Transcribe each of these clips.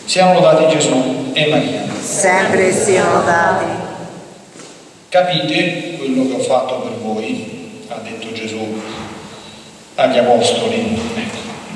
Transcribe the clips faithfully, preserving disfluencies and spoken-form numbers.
Siano lodati Gesù e Maria. Sempre siano lodati. Capite quello che ho fatto per voi, ha detto Gesù agli apostoli. Ecco.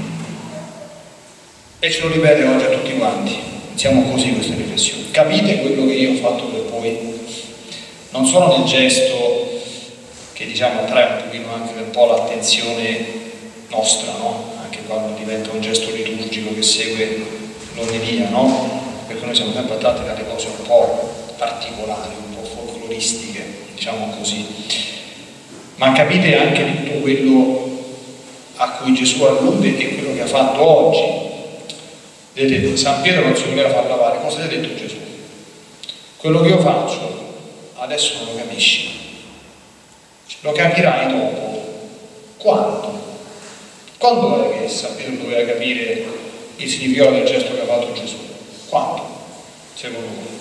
E ce lo ripete oggi a tutti quanti. Siamo così queste riflessioni. Capite quello che io ho fatto per voi? Non solo nel gesto che diciamo attrae un pochino anche un po' l'attenzione nostra, no? Anche quando diventa un gesto liturgico che segue l'omelia, no? Perché noi siamo sempre attratti dalle cose un po' particolari, un po' folcloristiche, diciamo così. Ma capite anche di tutto quello a cui Gesù allude e quello che ha fatto oggi. Vedete, San Pietro non si voleva far lavare, cosa gli ha detto Gesù? Quello che io faccio adesso non lo capisci, lo capirai dopo. Quando? Quando è che San Pietro doveva capire il significato del gesto che ha fatto Gesù? Quando? Secondo voi?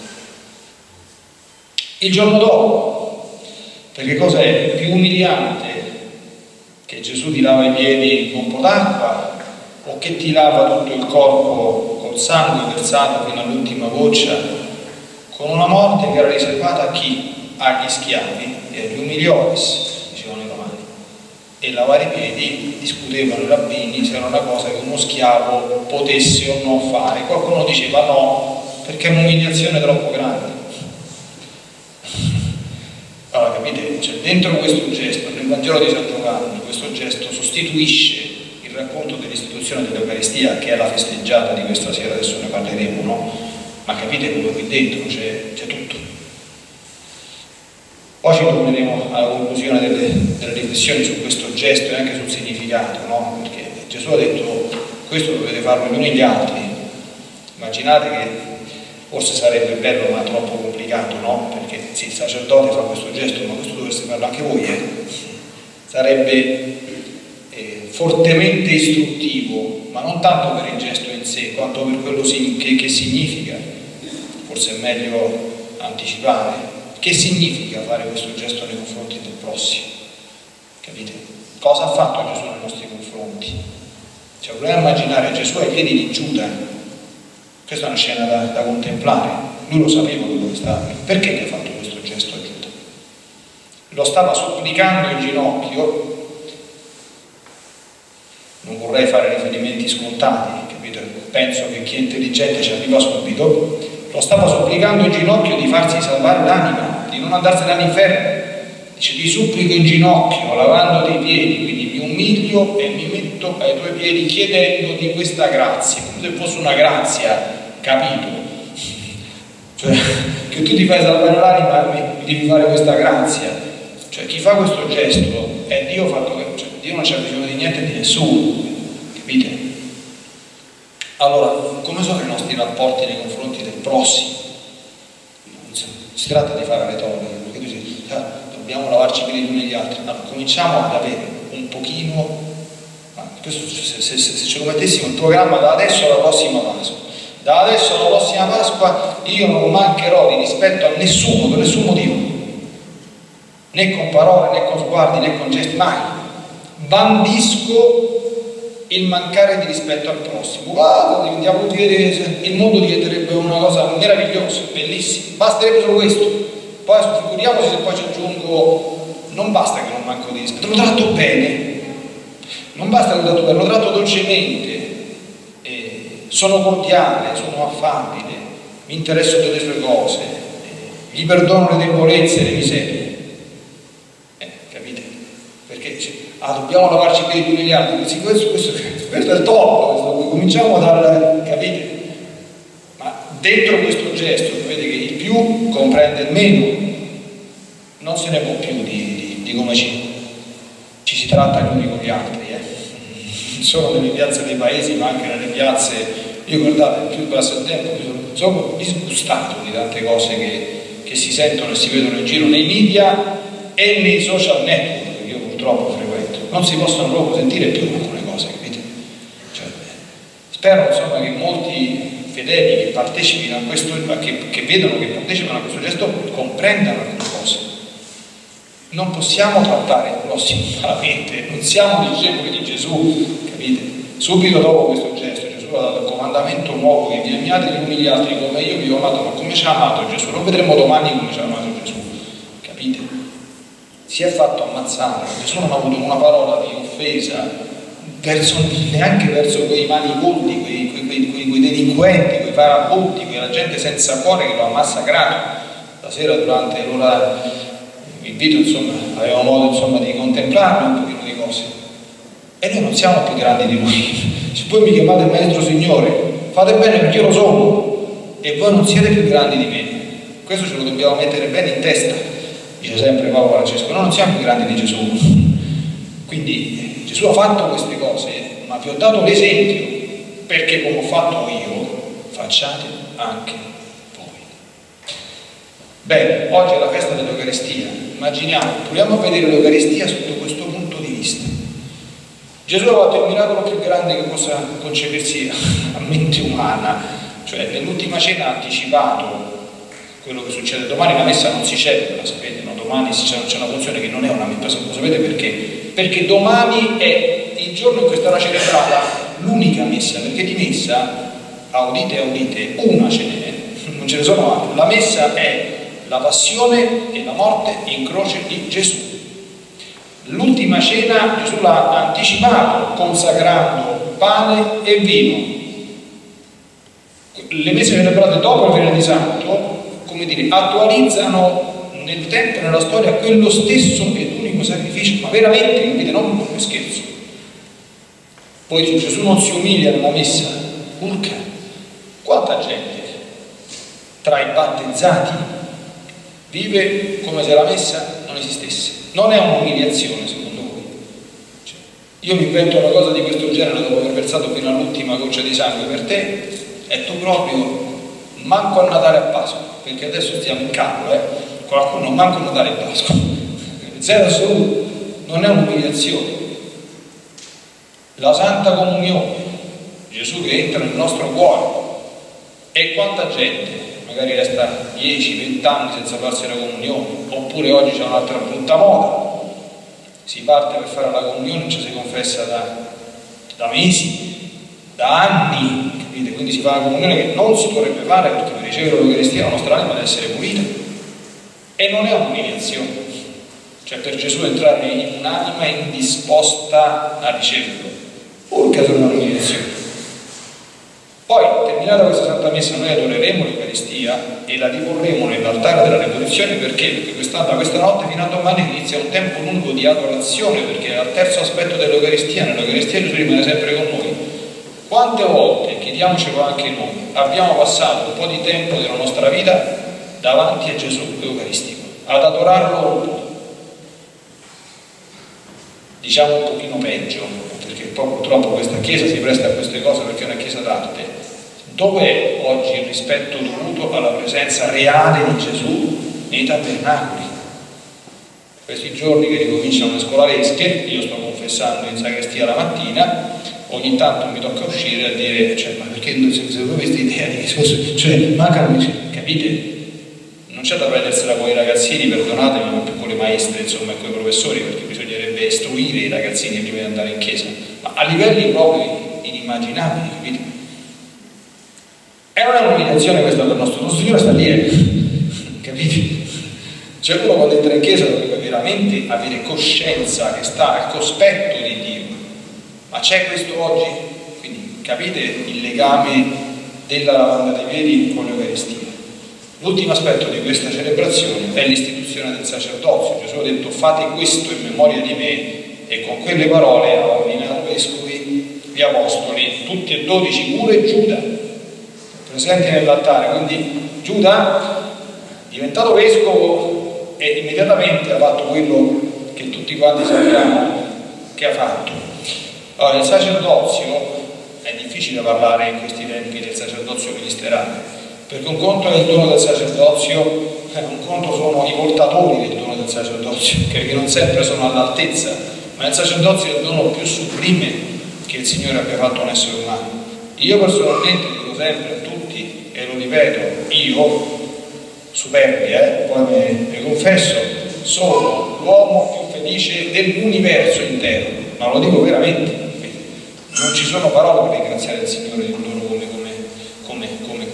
Il giorno dopo. Perché cos'è più umiliante? Che Gesù ti lava i piedi con un po' d'acqua o che ti lava tutto il corpo col sangue versato fino all'ultima goccia, con una morte che era riservata a chi? Agli schiavi e agli umiliores, dicevano i romani. E lavare i piedi, discutevano i rabbini se era una cosa che uno schiavo potesse o non fare. Qualcuno diceva no, perché è un'umiliazione troppo grande. Allora capite, cioè, dentro questo gesto, nel Vangelo di San Giovanni, questo gesto sostituisce il racconto dell'istituzione dell'Eucaristia, che è la festeggiata di questa sera, adesso ne parleremo, no? Ma capite come qui dentro c'è tutto. Poi ci torneremo alla conclusione delle, delle riflessioni su questo gesto e anche sul significato, no? Perché Gesù ha detto questo dovete farlo gli uni gli altri. Immaginate che forse sarebbe bello ma troppo complicato, no? Perché sì, il sacerdote fa questo gesto, ma questo dovreste farlo anche voi, eh? Sarebbe eh, fortemente istruttivo, ma non tanto per il gesto in sé, quanto per quello che, che significa. Forse è meglio anticipare. Che significa fare questo gesto nei confronti del prossimo? Capite? Cosa ha fatto Gesù nei nostri confronti? Cioè, proviamo a immaginare Gesù ai piedi di Giuda. Questa è una scena da, da contemplare. Lui lo sapeva quello che stava. Perché gli ha fatto questo gesto a Giuda? Lo stava supplicando in ginocchio. Non vorrei fare riferimenti scontati, capite? Penso che chi è intelligente ci arriva subito. Lo stava supplicando in ginocchio di farsi salvare l'anima, di non andarsene all'inferno. Dice: ti supplico in ginocchio, lavandoti i piedi, quindi mi umilio e mi metto ai tuoi piedi chiedendoti questa grazia, come se fosse una grazia, capito? Cioè, che tu ti fai salvare l'anima e mi devi fare questa grazia. Cioè, chi fa questo gesto è Dio fatto che, cioè, Dio non c'ha bisogno di niente e di nessuno, capite? Allora, come sono i nostri rapporti nei confronti del prossimo? Non si tratta di fare retorica, perché tu dici, ah, dobbiamo lavarci per gli uni e gli altri. No, cominciamo ad avere un pochino, ah, questo, se, se, se, se ce lo mettessimo in programma da adesso alla prossima Pasqua, da adesso alla prossima Pasqua io non mancherò di rispetto a nessuno, per nessun motivo, né con parole, né con sguardi, né con gesti, mai. Bandisco il mancare di rispetto al prossimo. Guarda, diventiamo tutti, il mondo diventerebbe una cosa meravigliosa, bellissima, basterebbe solo questo. Poi figuriamoci se poi ci aggiungo, non basta che non manco di rispetto, lo tratto bene, non basta che lo tratto bene, lo tratto dolcemente, eh, sono cordiale, sono affabile, mi interesso delle sue cose, eh, gli perdono le debolezze e le miserie. Eh, capite? Perché ah, dobbiamo lavarci i piedi gli altri, sì, questo, questo, questo è il top, questo, cominciamo dal, capite? Ma dentro questo gesto, vedete che il più comprende il meno, non se ne può più di, di, di come ci, ci si tratta gli uni con gli altri, eh? Non solo nelle piazze dei paesi, ma anche nelle piazze, io guardate, più passa il tempo, più sono, sono disgustato di tante cose che, che si sentono e si vedono in giro nei media e nei social network, che io purtroppo frequento. Non si possono proprio sentire più alcune cose, capite? Cioè, spero insomma che molti fedeli che partecipino a questo, che, che vedono che partecipano a questo gesto, comprendano alcune cose. Non possiamo trattare il prossimo malamente, non siamo discepoli di Gesù, capite? Subito dopo questo gesto Gesù ha dato il comando mandamento nuovo che vi amiate gli uni gli altri come io vi ho amato, ma come ci ha amato Gesù? Lo vedremo domani come ci ha amato Gesù, capite? Si è fatto ammazzare, Gesù non ha avuto una parola di offesa verso, neanche verso quei manicoldi, quei, quei, quei, quei, quei delinquenti, quei farabutti, quella gente senza cuore che lo ha massacrato. La sera durante l'ora invito, insomma, avevamo modo insomma di contemplarlo un pochino di cose. E noi non siamo più grandi di lui. Se voi mi chiamate Maestro Signore, fate bene perché io lo sono, e voi non siete più grandi di me. Questo ce lo dobbiamo mettere bene in testa, dice sempre Papa Francesco. Noi non siamo più grandi di Gesù. Quindi Gesù ha fatto queste cose, ma vi ho dato l'esempio perché come ho fatto io, facciate anche voi. Bene, oggi è la festa dell'Eucaristia. Immaginiamo, proviamo a vedere l'Eucaristia sotto questo punto di vista. Gesù ha fatto il miracolo più grande che possa concepirsi a mente umana, cioè nell'ultima cena ha anticipato quello che succede domani. La messa non si celebra, sapete, no? Domani c'è una funzione che non è una messa, lo sapete perché? Perché domani è il giorno in cui sarà celebrata l'unica messa, perché di messa, audite audite, una ce n'è, non ce ne sono altre. La messa è la passione e la morte in croce di Gesù. L'ultima cena Gesù l'ha anticipato consacrando pane e vino. Le messe celebrate dopo il venerdì santo, come dire, attualizzano nel tempo e nella storia quello stesso ed unico sacrificio, ma veramente, capite, non come scherzo. Poi Gesù non si umilia nella messa, urca, quanta gente tra i battezzati vive come se la messa non esistesse. Non è un'umiliazione secondo voi? Cioè, io mi invento una cosa di questo genere dopo aver versato fino all'ultima goccia di sangue per te e tu proprio manco a Natale e a Pasqua, perché adesso stiamo in campo, eh? Qualcuno manco a Natale e a Pasqua, zero assoluto, non è un'umiliazione. La Santa Comunione, Gesù che entra nel nostro cuore, e quanta gente magari resta dieci venti anni senza farsi la comunione, oppure oggi c'è un'altra brutta moda, si parte per fare la comunione, ci si confessa da, da mesi, da anni, capite? Quindi si fa la comunione che non si dovrebbe fare, perché per ricevere l'Eucaristia la nostra anima deve essere pulita, e non è un'umiliazione, cioè per Gesù entrare in un'anima indisposta a riceverlo, purché sono un'umiliazione. Poi, terminata questa Santa Messa, noi adoreremo l'Eucaristia e la riporremo nell'altare della Resurrezione. Perché? Perché questa, da questa notte fino a domani inizia un tempo lungo di adorazione, perché al terzo aspetto dell'Eucaristia, nell'Eucaristia Gesù rimane sempre con noi. Quante volte, chiediamocelo anche noi, abbiamo passato un po' di tempo della nostra vita davanti a Gesù Eucaristico, ad adorarlo, diciamo un pochino peggio, perché poi purtroppo questa Chiesa si presta a queste cose perché è una Chiesa d'arte. Dov'è oggi il rispetto dovuto alla presenza reale di Gesù nei tabernacoli? Questi giorni che ricominciano le scolaresche, io sto confessando in sacrestia la mattina, ogni tanto mi tocca uscire a dire, cioè, ma perché se voi questa idea di che, cioè, mancano, capite? Non c'è da prendersela con i ragazzini, perdonatemi, ma più con le maestre, insomma, e con i professori, perché bisognerebbe istruire i ragazzini prima di andare in chiesa, ma a livelli proprio inimmaginabili, capite? E non è un'umiliazione questa del nostro, il nostro Signore sta lì, eh? Capite? Cioè uno quando entra in chiesa dovrebbe veramente avere coscienza che sta al cospetto di Dio, ma c'è questo oggi? Quindi capite il legame della lavanda dei piedi con l'Eucaristia. L'ultimo aspetto di questa celebrazione è l'istituzione del sacerdozio. Gesù ha detto fate questo in memoria di me, e con quelle parole ha ordinato vescovi, gli apostoli, tutti e dodici, pure Giuda presenti nell'altare. Quindi Giuda, diventato vescovo, e immediatamente ha fatto quello che tutti quanti sappiamo che ha fatto. Allora, il sacerdozio, è difficile parlare in questi tempi del sacerdozio ministeriale, perché un conto è il dono del sacerdozio, un conto sono i portatori del dono del sacerdozio, che non sempre sono all'altezza, ma il sacerdozio è il dono più sublime che il Signore abbia fatto a un essere umano. Io personalmente dico sempre a tutti, e lo ripeto, io, superbia, eh, poi mi, mi confesso, sono l'uomo più felice dell'universo intero, ma lo dico veramente, non ci sono parole per ringraziare il Signore di un dono come, come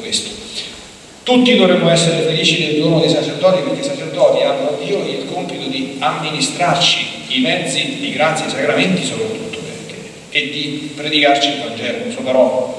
questo. Tutti dovremmo essere felici del giorno dei sacerdoti, perché i sacerdoti hanno a Dio il compito di amministrarci i mezzi di grazia e i sacramenti soprattutto, perché, e di predicarci il Vangelo, la sua parola.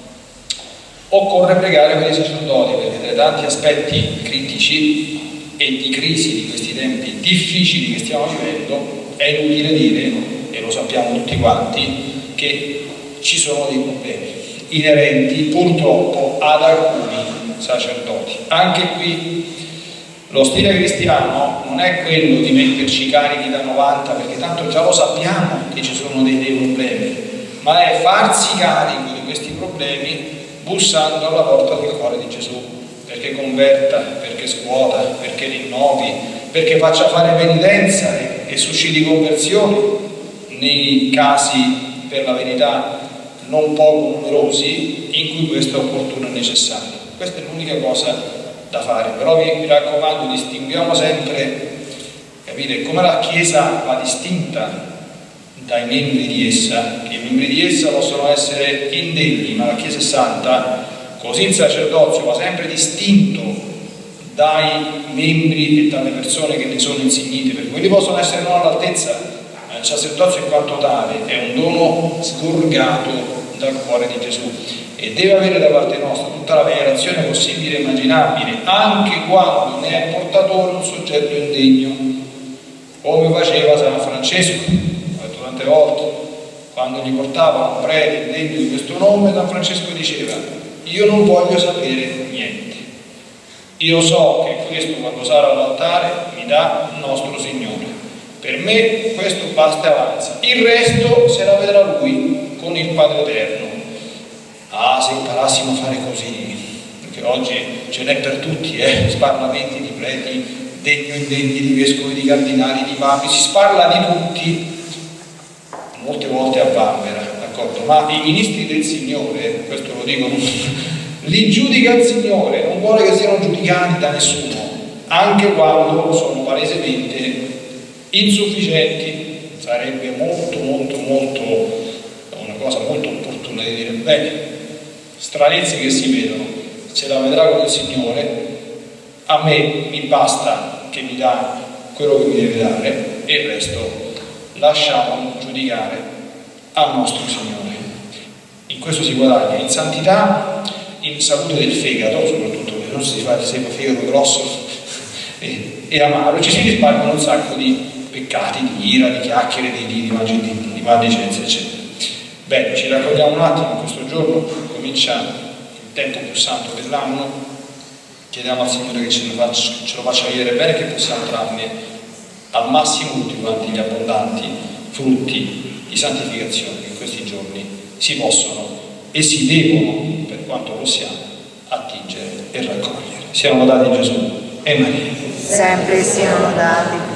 Occorre pregare per i sacerdoti, perché tra i tanti aspetti critici e di crisi di questi tempi difficili che stiamo vivendo è inutile dire, e lo sappiamo tutti quanti, che ci sono dei problemi inerenti purtroppo ad alcuni sacerdoti. Anche qui lo stile cristiano non è quello di metterci carichi da novanta, perché tanto già lo sappiamo che ci sono dei, dei problemi, ma è farsi carico di questi problemi bussando alla porta del cuore di Gesù, perché converta, perché scuota, perché rinnovi, perché faccia fare penitenza e, e susciti conversioni nei casi, per la verità, non poco numerosi in cui questo è opportuno e necessario. Questa è l'unica cosa da fare, però vi, vi raccomando, distinguiamo sempre, capite, come la Chiesa va distinta dai membri di essa, che i membri di essa possono essere indegni, ma la Chiesa è santa, così il sacerdozio va sempre distinto dai membri e dalle persone che ne sono insignite, perché quelli possono essere non all'altezza, ma il sacerdozio in quanto tale è un dono sgorgato dal cuore di Gesù e deve avere da parte nostra tutta la venerazione possibile e immaginabile, anche quando ne è portatore un soggetto indegno, come faceva San Francesco. Tante volte, quando gli portavano un prete indegno di questo nome, San Francesco diceva: io non voglio sapere niente, io so che questo quando sarà all'altare mi dà il nostro Signore, per me questo basta e avanza, il resto se la vedrà Lui con il Padre Eterno. Ah, se imparassimo a fare così, perché oggi ce n'è per tutti, eh? Sparlamenti di preti degni o indegni, di vescovi, di cardinali, di papi, si sparla di tutti, molte volte a vanvera, d'accordo? Ma i ministri del Signore, questo lo dicono, li giudica il Signore, non vuole che siano giudicati da nessuno, anche quando sono palesemente insufficienti. Sarebbe molto, molto, molto, una cosa molto opportuna di dire: bene, stranezze che si vedono, se la vedrà con il Signore, a me mi basta che mi dà quello che mi deve dare e il resto lasciamo giudicare al nostro Signore. In questo si guadagna in santità, in salute del fegato, soprattutto perché non si fa il fegato grosso e, e amaro, ci si risparmiano un sacco di peccati, di ira, di chiacchiere, di, di, di, di, di maldicenza, eccetera. Bene, ci raccogliamo un attimo in questo giorno, comincia il tempo più santo dell'anno, chiediamo al Signore che ce lo faccia, ce lo faccia vedere bene, che possiamo trarne al massimo tutti quanti gli abbondanti frutti di santificazione che in questi giorni si possono e si devono, per quanto possiamo, attingere e raccogliere. Siano lodati Gesù e Maria. Sempre siano lodati.